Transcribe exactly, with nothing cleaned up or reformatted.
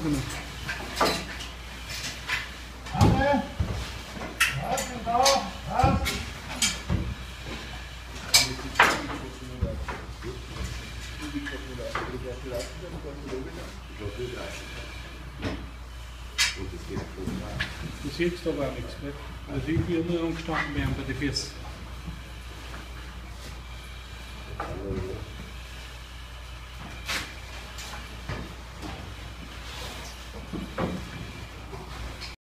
genau. Anne! Was denn da? Was? Du siehst aber auch nichts, gell? Also ich bin nur angestanden werden bei den Füßen.